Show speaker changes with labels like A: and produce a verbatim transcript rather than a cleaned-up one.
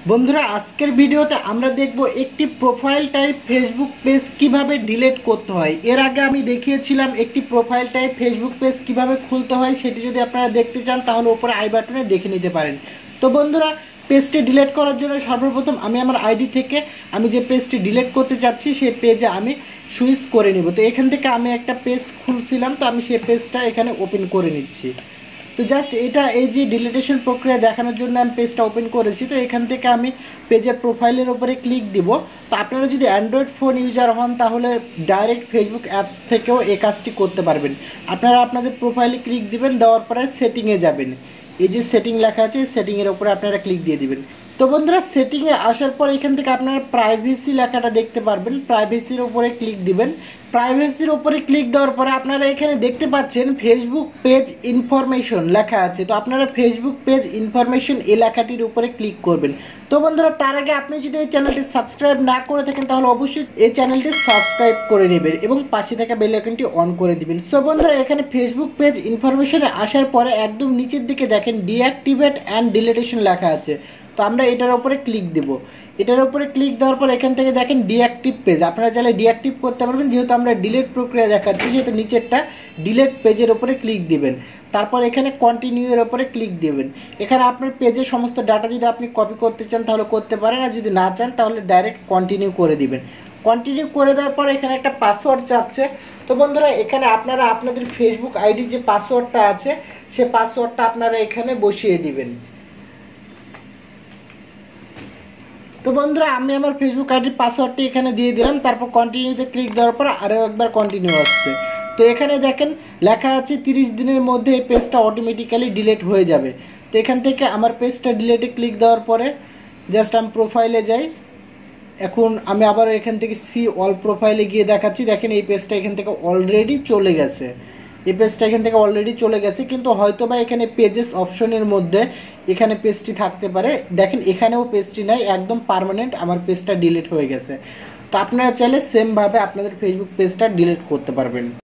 A: বন্ধুরা আজকের ভিডিওতে আমরা দেখব একটি প্রোফাইল টাইপ ফেসবুক পেজ কিভাবে ডিলিট করতে হয়। এর আগে আমি দেখিয়েছিলাম একটি প্রোফাইল টাইপ ফেসবুক পেজ কিভাবে খুলতে হয়, সেটি যদি আপনারা দেখতে চান তাহলে উপরে আই বাটনে দেখে নিতে পারেন। তো বন্ধুরা পেজটি ডিলিট করার জন্য সর্বপ্রথম আমি আমার আইডি থেকে আমি যে পেজটি ডিলিট করতে চাচ্ছি সেই পেজে আমি সুইচ করে নিব। তো এখান থেকে আমি একটা পেজ খুলছিলাম, তো আমি সেই পেজটা এখানে ওপেন করে নিচ্ছি। তো জাস্ট এটা এই যে ডিলিটেশন প্রক্রিয়া দেখানোর জন্য আমি পেজটা ওপেন করেছি। তো এখান থেকে আমি পেজের প্রোফাইলের উপরে ক্লিক দিব। তো আপনারা যদি অ্যান্ড্রয়েড ফোন ইউজার হন তাহলে ডাইরেক্ট ফেসবুক অ্যাপস থেকেও এই কাজটি করতে পারবেন। আপনারা আপনাদের প্রোফাইলে ক্লিক দিবেন, দেওয়ার পরে সেটিংয়ে যাবেন। এই যে সেটিং লেখা আছে সেটিংয়ের উপরে আপনারা ক্লিক দিয়ে দিবেন। তো বন্ধুরা সেটিংয়ে আসার পর এখান থেকে আপনারা প্রাইভেসি লেখাটা দেখতে পারবেন, প্রাইভেসির উপরে ক্লিক দিবেন। প্রাইভেসির উপরে ক্লিক দেওয়ার পরে আপনারা এখানে দেখতে পাচ্ছেন ফেসবুক পেজ ইনফরমেশন লেখা আছে। তো আপনারা ফেসবুক পেজ ইনফরমেশন এই লেখাটির উপরে ক্লিক করবেন। তো বন্ধুরা তার আগে আপনি যদি এই চ্যানেলটি সাবস্ক্রাইব না করে থাকেন তাহলে অবশ্যই এই চ্যানেলটি সাবস্ক্রাইব করে নেবেন এবং পাশে থাকা বেল আইকনটি অন করে দিবেন। সো বন্ধুরা এখানে ফেসবুক পেজ ইনফরমেশনে আসার পরে একদম নিচের দিকে দেখেন ডিঅ্যাক্টিভেট অ্যান্ড ডিলিটেশন লেখা আছে। তো আমরা এটার উপরে ক্লিক দেব। এটার উপরে ক্লিক দেওয়ার পর এখান থেকে দেখেন ডিঅ্যাক্টিভ পেজ, আপনারা চাইলে ডিঅ্যাক্টিভ করতে পারবেন। যেহেতু আমরা ডিলিট প্রক্রিয়া দেখাচ্ছি সেহেতু নিচেরটা ডিলিট পেজের উপরে ক্লিক দিবেন। তারপর এখানে কন্টিনিউ এর উপরে ক্লিক দিবেন। এখানে আপনার পেজের সমস্ত ডাটা যদি আপনি কপি করতে চান তাহলে করতে পারেন, আর যদি না চান তাহলে ডাইরেক্ট কন্টিনিউ করে দিবেন। কন্টিনিউ করে দেওয়ার পর এখানে একটা পাসওয়ার্ড চাচ্ছে। তো বন্ধুরা এখানে আপনারা আপনাদের ফেসবুক আইডির যে পাসওয়ার্ডটা আছে সে পাসওয়ার্ডটা আপনারা এখানে বসিয়ে দিবেন। তো বন্ধুরা আমি আমার ফেসবুক আইডির পাসওয়ার্ডটি এখানে দিয়ে দিলাম। তারপর কন্টিনিউতে ক্লিক দেওয়ার পর আরও একবার কন্টিনিউ আসছে। তো এখানে দেখেন লেখা আছে তিরিশ দিনের মধ্যে এই পেজটা অটোমেটিক্যালি ডিলিট হয়ে যাবে। তো এখান থেকে আমার পেজটা ডিলিটে ক্লিক দেওয়ার পরে জাস্ট আমি প্রোফাইলে যাই। এখন আমি আবার এখান থেকে সি অল প্রোফাইলে গিয়ে দেখাচ্ছি। দেখেন এই পেজটা এখান থেকে অলরেডি চলে গেছে। এই পেজটা এখান থেকে অলরেডি চলে গেছে, কিন্তু হয়তো বা এখানে পেজেস অপশনের মধ্যে এখানে পেজটি থাকতে পারে। দেখেন এখানেও পেজটি নাই, একদম পার্মানেন্ট আমার পেজটা ডিলিট হয়ে গেছে। তো আপনারা চাইলে সেমভাবে আপনাদের ফেসবুক পেজটা ডিলিট করতে পারবেন।